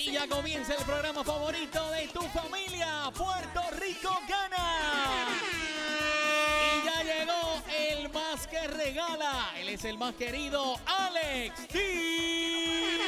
Y ya comienza el programa favorito de tu familia, Puerto Rico Gana. Y ya llegó el más que regala. Él es el más querido, Alex DJ.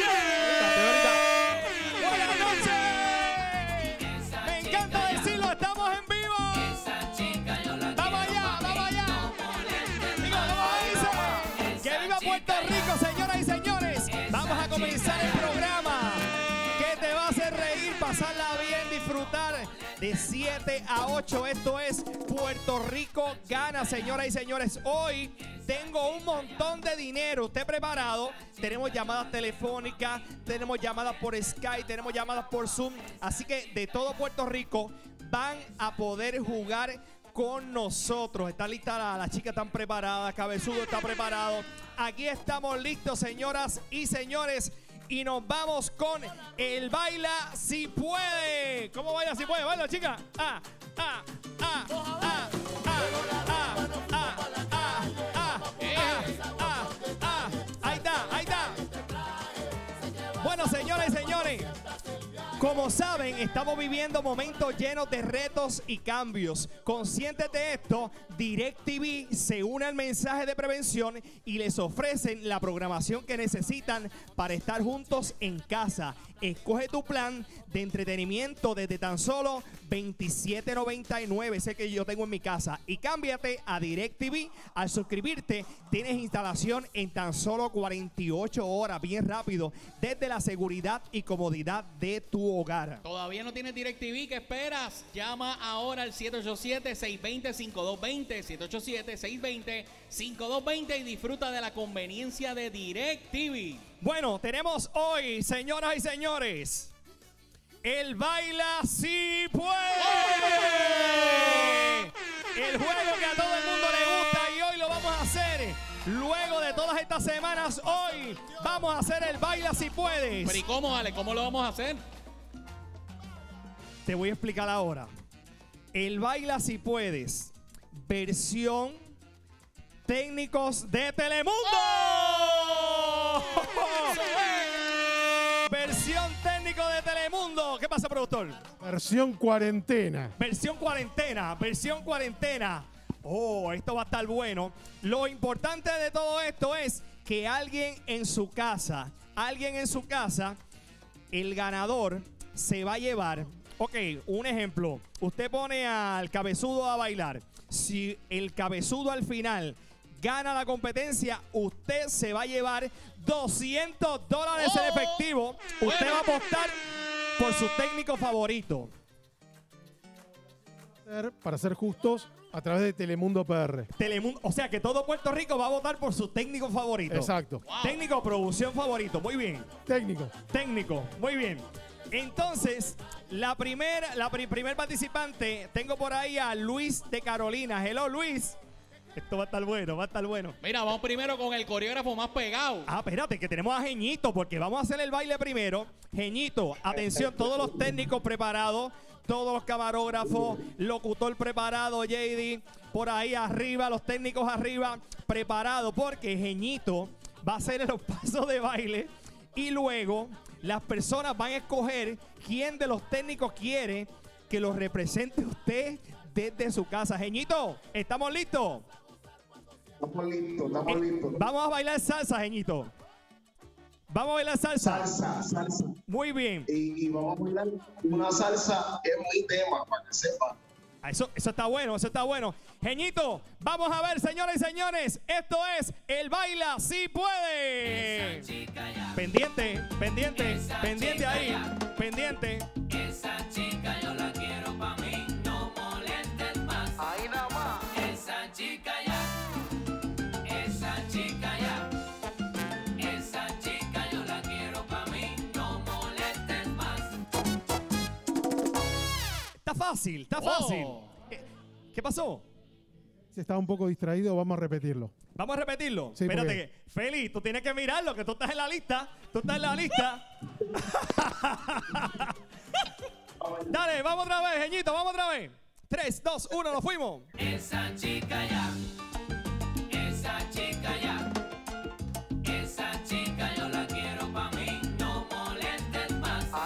Buenas noches. Me encanta decirlo, estamos en vivo. Vamos allá, vamos allá. Digo, ¿cómo dice? Que viva Puerto Rico, señoras y señores. Vamos a comenzar el programa que te va a hacer reír, pasarla bien, disfrutar de 7 a 8. Esto es Puerto Rico Gana, señoras y señores. Hoy tengo un montón de dinero. ¿Usted preparado? Tenemos llamadas telefónicas, tenemos llamadas por Skype, tenemos llamadas por Zoom. Así que de todo Puerto Rico van a poder jugar con nosotros. Está lista las chicas, están preparadas, Cabezudo está preparado. Aquí estamos listos, señoras y señores. Y nos vamos con el Baila Si Puede. ¿Cómo baila si puede? Baila, chica. Ahí está, ahí está. Bueno, señoras y señores, como saben, estamos viviendo momentos llenos de retos y cambios. Conscientes de esto, DirecTV se une al mensaje de prevención y les ofrecen la programación que necesitan para estar juntos en casa. Escoge tu plan de entretenimiento desde tan solo $27.99, ese que yo tengo en mi casa, y cámbiate a DirecTV. Al suscribirte, tienes instalación en tan solo 48 horas, bien rápido, desde la seguridad y comodidad de tu hogar. ¿Todavía no tienes DirecTV? ¿Qué esperas? Llama ahora al 787-620-5220, 787-620-5220 y disfruta de la conveniencia de DirecTV. Bueno, tenemos hoy, señoras y señores, el Baila Si Puede. El juego que a todo el mundo le gusta y hoy lo vamos a hacer. Luego de todas estas semanas, hoy vamos a hacer el Baila Si Puedes. Pero ¿y cómo, Ale? ¿Cómo lo vamos a hacer? Te voy a explicar ahora. El Baila Si Puedes, versión técnicos de Telemundo. ¡Oh! Versión técnico de Telemundo. ¿Qué pasa, productor? Versión cuarentena. Versión cuarentena, versión cuarentena. Oh, esto va a estar bueno. Lo importante de todo esto es que alguien en su casa, el ganador se va a llevar. Ok, un ejemplo. Usted pone al Cabezudo a bailar. Si el Cabezudo al final gana la competencia, usted se va a llevar $200 en efectivo. Usted va a apostar por su técnico favorito. Para ser justos, a través de Telemundo PR. Telemundo, o sea que todo Puerto Rico va a votar por su técnico favorito. Exacto. Wow. Técnico, producción favorito. Muy bien. Técnico. Técnico, muy bien. Entonces, primer participante, tengo por ahí a Luis de Carolina. Hello, Luis. Esto va a estar bueno, va a estar bueno. Mira, vamos primero con el coreógrafo más pegado. Ah, espérate, que tenemos a Jeñito, porque vamos a hacer el baile primero. Jeñito, atención, todos los técnicos preparados, todos los camarógrafos, locutor preparado, JD, por ahí arriba, los técnicos arriba, preparados, porque Jeñito va a hacer los pasos de baile y luego las personas van a escoger quién de los técnicos quiere que los represente usted desde su casa. Jeñito, ¿estamos listos? Estamos listos, estamos listos. Vamos a bailar salsa, Jeñito. Vamos a bailar salsa. Salsa. Muy bien. Y vamos a bailar una salsa, es mi tema, para que sepan. Eso está bueno, eso está bueno. Jeñito, vamos a ver, señoras y señores. Esto es el Baila Si Puede. Pendiente, pendiente, pendiente ahí. Pendiente. Esa chica yo la quiero pa' mí, no molestes más. Ahí nada más. Esa chica ya, esa chica ya, esa chica yo la quiero pa' mí, no molestes más. Está fácil, está fácil. ¿Qué pasó? Si está un poco distraído, vamos a repetirlo. Vamos a repetirlo. Sí, Espérate, porque- Feli, tú tienes que mirarlo, que tú estás en la lista. Tú estás en la lista. Dale, vamos otra vez, Jeñito, vamos otra vez. 3, 2, 1, nos fuimos. Esa chica ya, esa chica ya, esa chica yo la quiero pa' mí, no molestes más.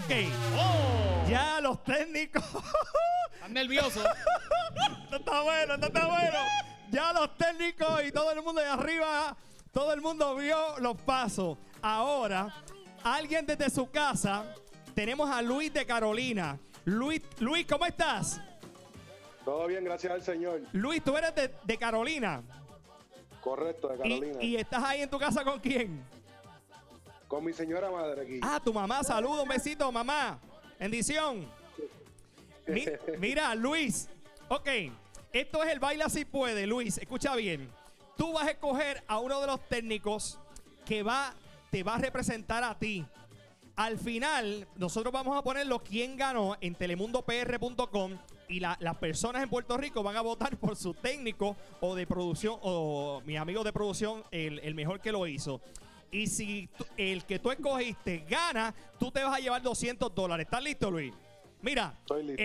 Ok. ¡Oh! Ya los técnicos. Están nerviosos. Esto está bueno, esto está bueno. Ya los técnicos y todo el mundo de arriba, todo el mundo vio los pasos. Ahora, alguien desde su casa, tenemos a Luis de Carolina. Luis, ¿cómo estás? Todo bien, gracias al Señor. Luis, tú eres de Carolina. Correcto, de Carolina. ¿Y estás ahí en tu casa con quién? Con mi señora madre aquí. Ah, tu mamá, saludos, un besito, mamá. Bendición. Mira, Luis. Ok, esto es el Baila Si Puede, Luis. Escucha bien. Tú vas a escoger a uno de los técnicos que te va a representar a ti. Al final, nosotros vamos a ponerlo quién ganó en telemundopr.com y las personas en Puerto Rico van a votar por su técnico o de producción o mi amigo de producción, el mejor que lo hizo. Y si el que tú escogiste gana, tú te vas a llevar $200. ¿Estás listo, Luis? Mira, Estoy listo.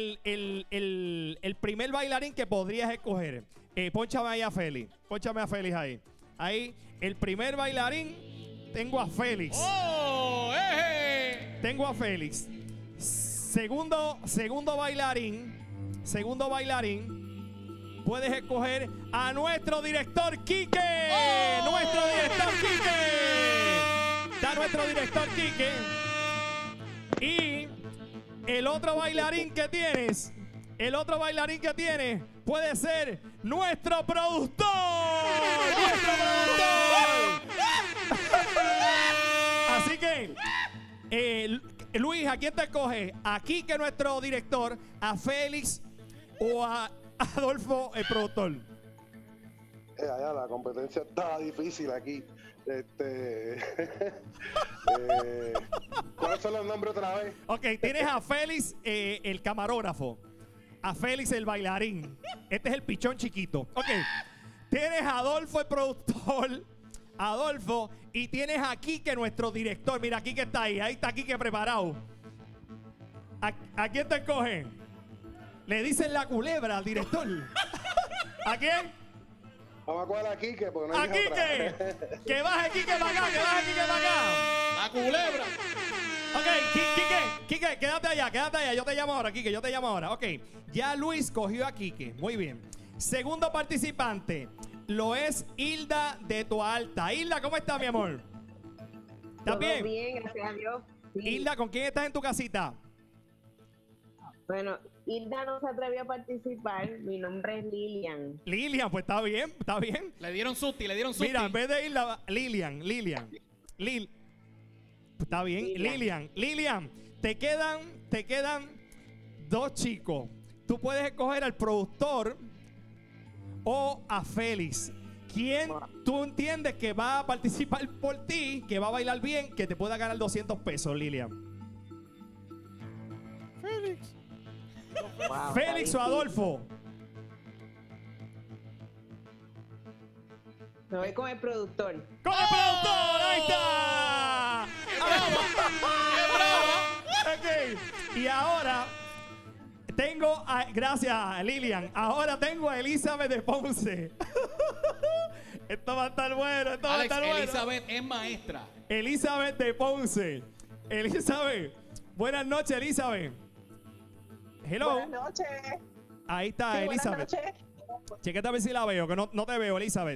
el primer bailarín que podrías escoger. Pónchame ahí a Félix. Pónchame a Félix ahí. Ahí, el primer bailarín, tengo a Félix. ¡Oh! Tengo a Félix. Segundo bailarín. Puedes escoger a nuestro director Quique. ¡Oh! Nuestro director Quique. Está nuestro director Quique. Y el otro bailarín que tienes puede ser nuestro productor. Nuestro productor. Así que, Luis, ¿a quién te escoges? ¿A Quique, nuestro director, a Félix o a Adolfo, el productor? Ya, la competencia está difícil aquí. ¿Cuáles son los nombres otra vez? Ok, tienes a Félix, el camarógrafo. A Félix, el bailarín. Este es el pichón chiquito. Ok, tienes a Adolfo, el productor. Adolfo, y tienes a Quique, nuestro director. Mira, Quique está ahí. Ahí está Quique preparado. ¿A quién te escogen? Le dicen la culebra al director. ¿A quién? Vamos a coger a Quique, porque no ¡A hay Quique! ¡Que baje Quique para acá! ¡Que baje Quique para acá! ¡La culebra! Ok, Quique, quédate allá. Yo te llamo ahora, Quique, yo te llamo ahora. Ok, ya Luis cogió a Quique. Muy bien. Segundo participante lo es Hilda de Toalta. Hilda, ¿cómo estás, mi amor? ¿Estás bien? Bien, gracias a Dios. Sí. Hilda, ¿con quién estás en tu casita? Bueno, Hilda no se atrevió a participar. Mi nombre es Lilian. Lilian, pues está bien, está bien. Le dieron susti. Mira, en vez de Hilda, Lilian. Está bien, Lilian, te quedan dos chicos. Tú puedes escoger al productor o a Félix. ¿Quién tú entiendes que va a participar por ti, que va a bailar bien, que te pueda ganar $200, Lilian? Wow, ¿Félix está o Adolfo? Me voy con el productor. ¡Con el productor! ¡Ahí está! Ok, y ahora tengo gracias, Lilian. Ahora tengo a Elizabeth de Ponce. Esto va a estar bueno, esto va a estar bueno. Elizabeth es maestra. Elizabeth de Ponce. Elizabeth, buenas noches, Elizabeth. Hello. Buenas noches. Ahí está, Sí, Elizabeth. buenas noches. Chequete a ver si la veo, que no te veo, Elizabeth.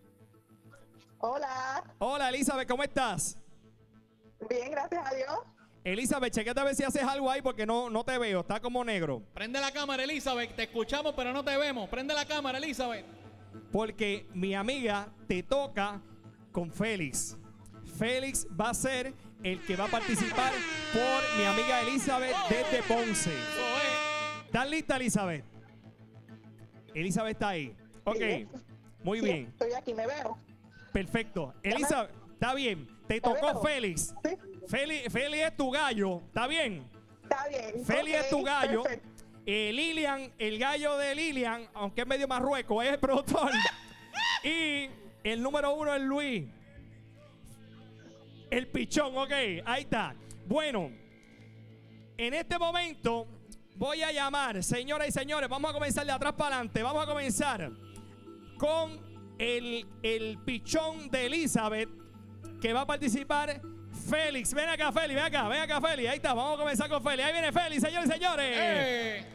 Hola. Hola, Elizabeth, ¿cómo estás? Bien, gracias a Dios. Elizabeth, chequete a ver si haces algo ahí porque no te veo, está como negro. Prende la cámara, Elizabeth. Te escuchamos, pero no te vemos. Prende la cámara, Elizabeth. Porque mi amiga te toca con Félix. Félix va a ser el que va a participar por mi amiga Elizabeth desde Ponce. Eso es. ¿Estás lista, Elizabeth? Elizabeth está ahí. Ok, Sí. muy Sí, bien. estoy aquí, me veo. Perfecto. Ya me- Elizabeth, está bien. Te Me tocó veo. Félix. Sí, Félix es tu gallo. ¿Está bien? está bien. Félix Ok, es tu gallo. perfecto. Lilian, el gallo de Lilian, aunque es medio marrueco, es el productor. Y el número 1 es Luis. El pichón, ok. Ahí está. Bueno, en este momento voy a llamar, señoras y señores, vamos a comenzar de atrás para adelante. Vamos a comenzar con el pichón de Elizabeth, que va a participar Félix, ven acá, Félix, ven acá, Félix. Ahí está, vamos a comenzar con Félix. Ahí viene Félix, señores y señores.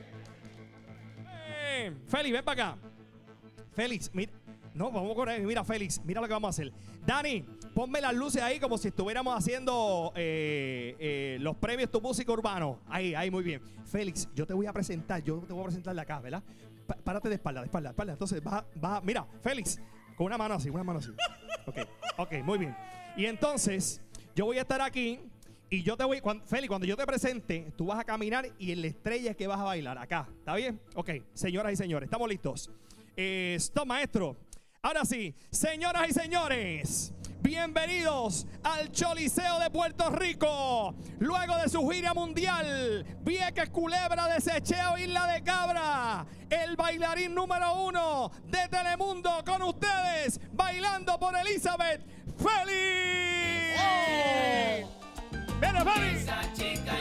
Félix, ven para acá. Félix, mira. No, vamos con él. Mira, Félix, mira lo que vamos a hacer. Dani, ponme las luces ahí como si estuviéramos haciendo los premios Tu Música Urbano. Ahí, muy bien. Félix, yo te voy a presentar de acá, ¿verdad? Párate de espalda. Entonces, mira, Félix, con una mano así. Ok, muy bien. Y entonces, yo voy a estar aquí y yo te voy, Félix, cuando yo te presente, tú vas a caminar y en la estrella es que vas a bailar acá. ¿Está bien? Ok, señoras y señores, ¿estamos listos? Stop, maestro. Ahora sí, señoras y señores, bienvenidos al Choliseo de Puerto Rico. Luego de su gira mundial, Vieques, Culebra, Desecheo, Isla de Cabra, el bailarín número 1 de Telemundo con ustedes, bailando por Elizabeth, Félix. ¡Viene, Félix! Esa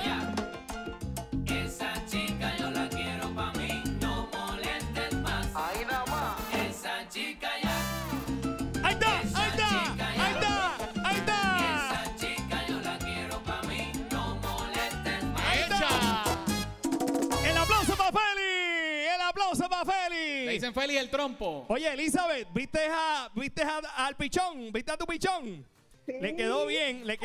chica yo la quiero pa' mí, no molestes más. Ahí nada más. Esa chica ya. Ahí está. Esa chica yo la quiero pa' mí, no molestes más. Ahí está. El aplauso para Félix. Le dicen Félix el trompo. Oye, Elizabeth, ¿viste al pichón? ¿Viste a tu pichón? Sí. Le quedó bien. Voy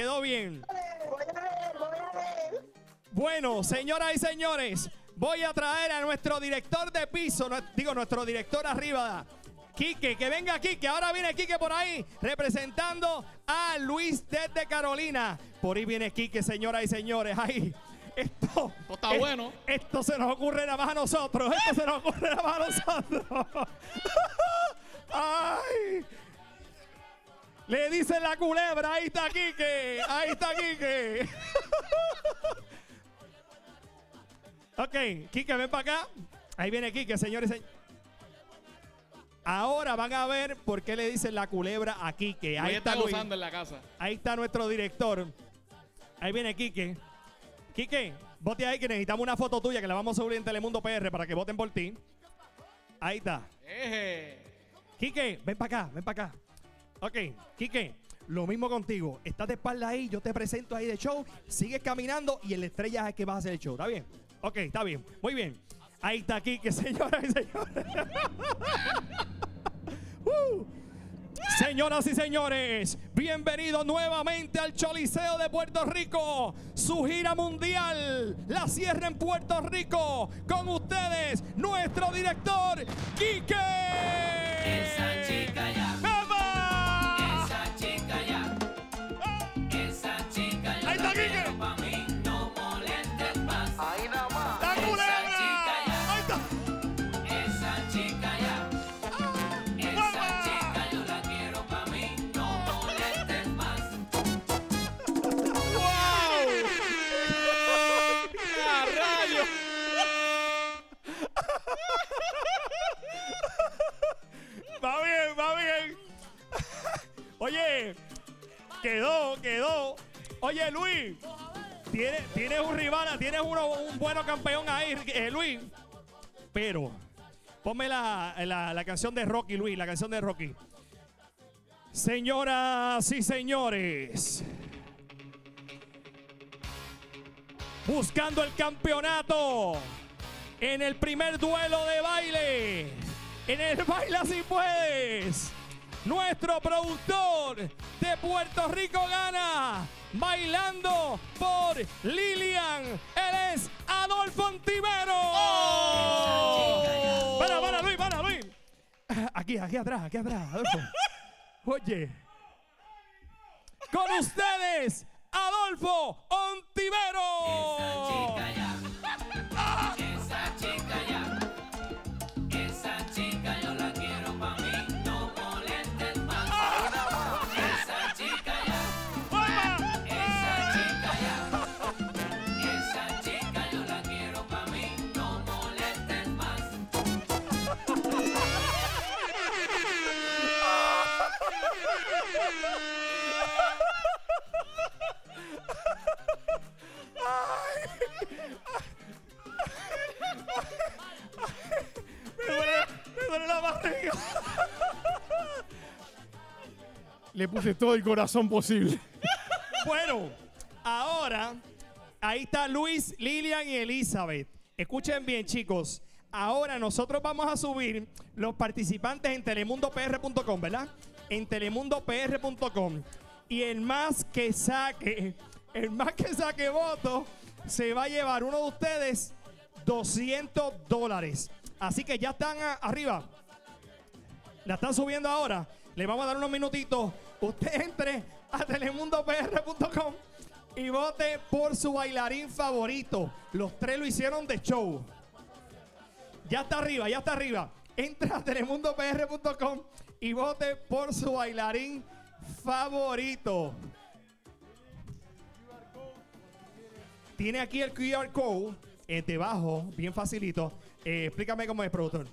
a ver. Bueno, señoras y señores, voy a traer a nuestro director de piso, nuestro director arriba, Quique, que venga Quique. Ahora viene Quique por ahí, representando a Luis desde Carolina. Por ahí viene Quique, señoras y señores. Ahí. Esto está bueno. Esto se nos ocurre nada más a nosotros. Ay. Le dicen la culebra. Ahí está Quique. Ok, Quique, ven para acá. Ahí viene Quique, señores. Ahora van a ver por qué le dicen la culebra a Quique. Ahí está Luis. Gozando en la casa. Ahí está nuestro director. Ahí viene Quique. Quique, vote ahí que necesitamos una foto tuya que la vamos a subir en Telemundo PR para que voten por ti. Ahí está. Quique, ven para acá. Ok, Quique, lo mismo contigo. Estás de espalda ahí, yo te presento ahí de show. Sigues caminando y en la estrella es que vas a hacer el show. ¿Está bien? Ok, está bien. Muy bien. Ahí está Quique, señoras y señores. Señoras y señores, bienvenidos nuevamente al Choliseo de Puerto Rico. Su gira mundial la cierra en Puerto Rico. Con ustedes, nuestro director, Quique. Esa chica ya. ¡Vamos! Esa chica ya. Esa chica yo Ahí está la Quique. quiero pa' mí, no molestes más. Ahí nada más. ¡La culebra! chica ya. Ahí está. Esa chica ya. Esa chica yo la quiero pa' mí, no molestes más. ¡A rayos! Va bien. Oye, quedó. Oye, Luis, tienes un rival, tienes un bueno campeón ahí, Luis. Pero, ponme la canción de Rocky, Luis, la canción de Rocky. Señoras y señores, buscando el campeonato en el primer duelo de baile, en el Baila Si Puedes, nuestro productor de Puerto Rico gana, bailando por Lilian. Él es Adolfo Ontivero. Para, Luis. Aquí atrás, Adolfo. Oye, con ustedes, Adolfo Ontivero. Esa chica ya. Esa chica ya. Esa chica yo la quiero pa' mí, no molestes más. Esa chica ya. Esa chica ya. Esa chica yo la quiero pa' mí, no molestes más. Me duele la barriga. Le puse todo el corazón posible. Bueno, ahora, ahí está Luis, Lilian y Elizabeth. Escuchen bien, chicos. Ahora nosotros vamos a subir los participantes en telemundopr.com, ¿verdad? En telemundopr.com. Y el más que saque votos, se va a llevar uno de ustedes $200. Así que ya están arriba. La están subiendo ahora. Le vamos a dar unos minutitos. Usted entre a telemundopr.com y vote por su bailarín favorito. Los tres lo hicieron de show. Ya está arriba, ya está arriba. Entra a telemundopr.com y vote por su bailarín favorito. Tiene aquí el QR code debajo, bien facilito. Explícame cómo es, productor.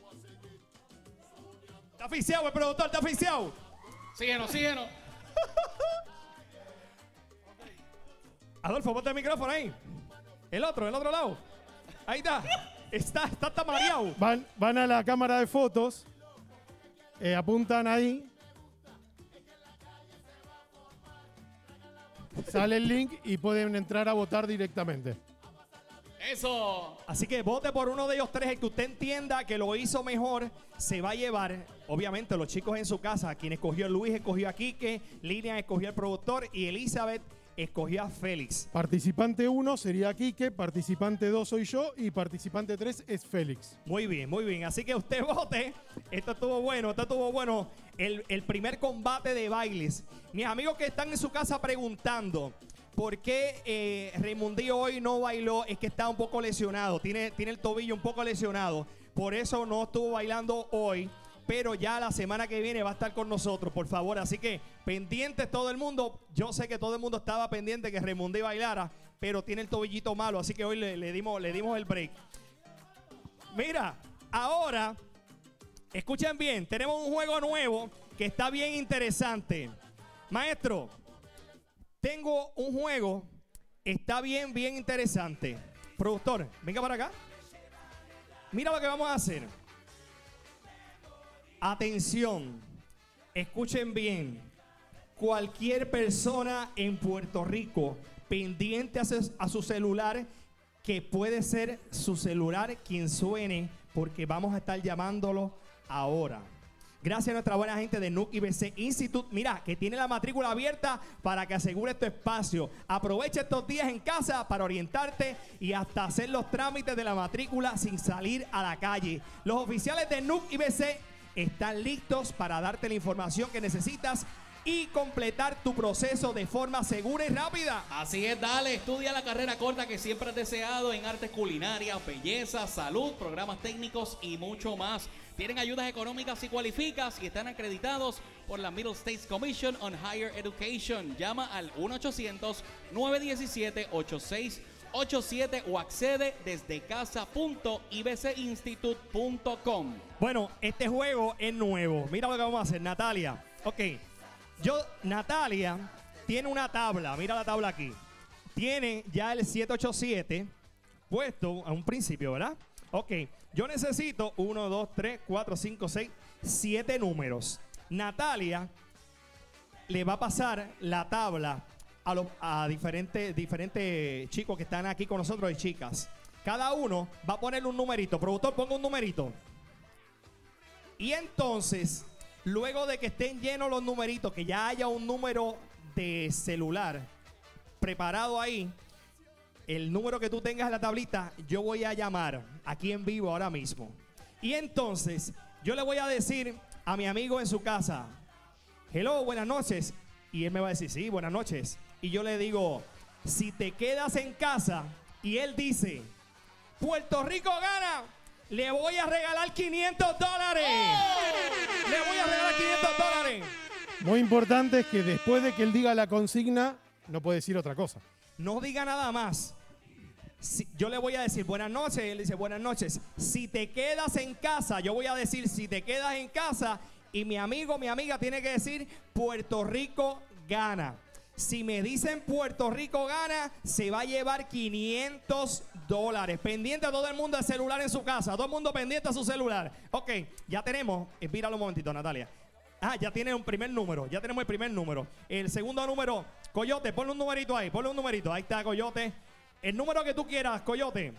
Está oficiado el productor, está oficiado. Síguenos, síguenos. Adolfo, ponte el micrófono ahí. El otro lado. Ahí está. Está mareado. Van a la cámara de fotos, apuntan ahí, sale el link y pueden entrar a votar directamente. Eso. Así que vote por uno de ellos tres, el que usted entienda que lo hizo mejor, se va a llevar, obviamente, los chicos en su casa. Quien escogió Luis, escogió a Quique, Lilian escogió al productor y Elizabeth escogió a Félix. Participante 1 sería Quique, participante 2 soy yo y participante 3 es Félix. Muy bien, muy bien. Así que usted vote. Esto estuvo bueno, El primer combate de bailes. Mis amigos que están en su casa preguntando por qué Raimundillo hoy no bailó, es que está un poco lesionado. Tiene el tobillo un poco lesionado. Por eso no estuvo bailando hoy. Pero ya la semana que viene va a estar con nosotros, por favor. Así que pendientes todo el mundo. Yo sé que todo el mundo estaba pendiente que Raimundillo bailara, pero tiene el tobillito malo. Así que hoy le dimos el break. Mira, ahora, escuchen bien. Tenemos un juego nuevo que está bien interesante. Maestro, tengo un juego. Está bien interesante. Productor, venga para acá. Mira lo que vamos a hacer. Atención, escuchen bien. Cualquier persona en Puerto Rico pendiente a su celular, que puede ser su celular quien suene, porque vamos a estar llamándolo ahora. Gracias a nuestra buena gente de NUC IBC Institute. Mira, que tiene la matrícula abierta para que asegure tu espacio. Aprovecha estos días en casa para orientarte y hasta hacer los trámites de la matrícula sin salir a la calle. Los oficiales de NUC IBC están listos para darte la información que necesitas y completar tu proceso de forma segura y rápida. Así es, dale, estudia la carrera corta que siempre has deseado en artes culinarias, belleza, salud, programas técnicos y mucho más. Tienen ayudas económicas si cualificas y están acreditados por la Middle States Commission on Higher Education. Llama al 1-800-917-8687 o accede desde casa.ibcinstitute.com. Bueno, este juego es nuevo. Mira lo que vamos a hacer, Natalia. Ok, Natalia tiene una tabla. Mira la tabla aquí. Tiene ya el 787 puesto a un principio, ¿verdad? Ok, yo necesito 1, 2, 3, 4, 5, 6, 7 números. Natalia le va a pasar la tabla a diferentes chicos que están aquí con nosotros y chicas. Cada uno va a ponerle un numerito. Productor, ponga un numerito. Y entonces, luego de que estén llenos los numeritos, que ya haya un número de celular preparado ahí, el número que tú tengas en la tablita, yo voy a llamar aquí en vivo ahora mismo. Y entonces, yo le voy a decir a mi amigo en su casa, hello, buenas noches. Y él me va a decir, sí, buenas noches. Y yo le digo, si te quedas en casa, y él dice, Puerto Rico gana, le voy a regalar $500. Le voy a regalar $500. Muy importante es que después de que él diga la consigna, no puede decir otra cosa. No diga nada más. Yo le voy a decir buenas noches. Él dice buenas noches. Si te quedas en casa, yo voy a decir si te quedas en casa. Y mi amigo, mi amiga tiene que decir Puerto Rico gana. Si me dicen Puerto Rico gana, se va a llevar $500. Pendiente a todo el mundo del celular en su casa. Todo el mundo pendiente a su celular. Ok, ya tenemos. Míralo un momentito, Natalia. Ah, ya tiene un primer número. Ya tenemos el primer número. El segundo número, Coyote, ponle un numerito ahí. Ponle un numerito. Ahí está, Coyote. El número que tú quieras, Coyote.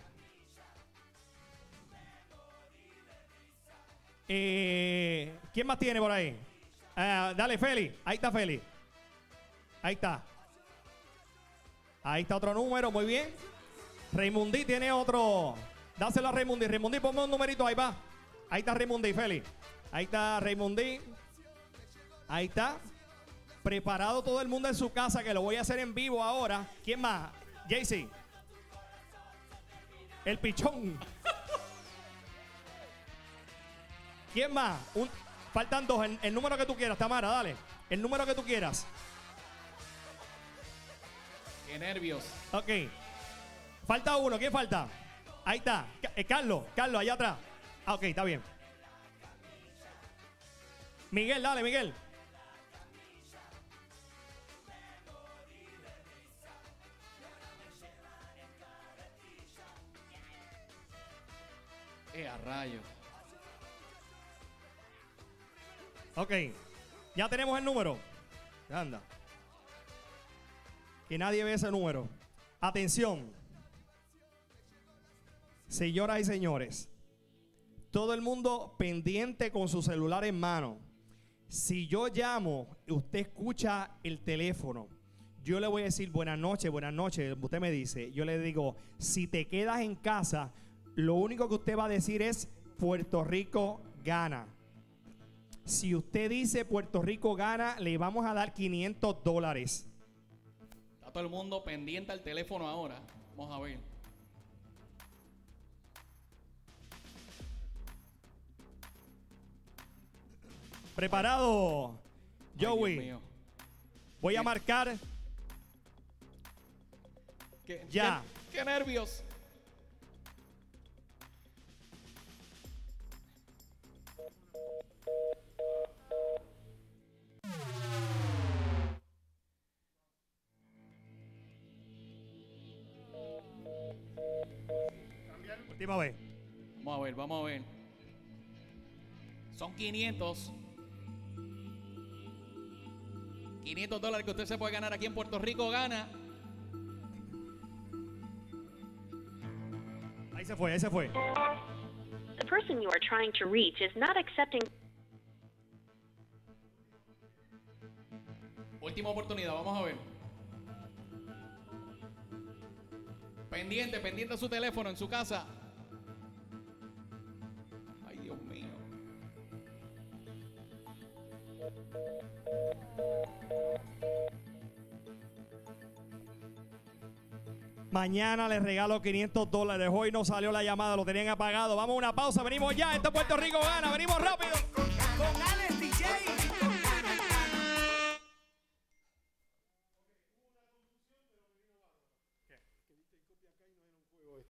¿Quién más tiene por ahí? Dale, Feli. Ahí está Feli. Ahí está. Ahí está otro número, muy bien. Raymondí tiene otro. Dáselo a Raymondí. Raymondí, ponme un numerito ahí, va. Ahí está Raymondí, Feli. Ahí está Raymondí. Ahí está. Preparado todo el mundo en su casa, que lo voy a hacer en vivo ahora. ¿Quién más? Jaycee. El pichón. ¿Quién más? Faltan dos. El número que tú quieras, Tamara, dale. El número que tú quieras. Qué nervios. Ok. Falta uno. ¿Quién falta? Ahí está. Carlos, allá atrás. Ah, ok, está bien. Miguel, dale, Miguel. A rayos. Ok. Ya tenemos el número. Anda. Que nadie ve ese número. Atención. Señoras y señores. Todo el mundo pendiente con su celular en mano. Si yo llamo, usted escucha el teléfono. Yo le voy a decir buenas noches. Usted me dice, yo le digo, si te quedas en casa, lo único que usted va a decir es Puerto Rico gana. Si usted dice Puerto Rico gana, le vamos a dar $500. Está todo el mundo pendiente al teléfono ahora. Vamos a ver. ¿Preparado, Joey? Dios mío. Voy a marcar ya. Qué nervios. Última vez. Vamos a ver. Son 500. $500 que usted se puede ganar aquí en Puerto Rico gana. Ahí se fue. The person you are trying to reach is not accepting. Última oportunidad, vamos a ver. Pendiente a su teléfono en su casa. Ay, Dios mío. Mañana les regalo $500. Hoy no salió la llamada, lo tenían apagado. Vamos a una pausa, venimos ya. Puerto Rico gana, venimos rápido. Con Alex DJ.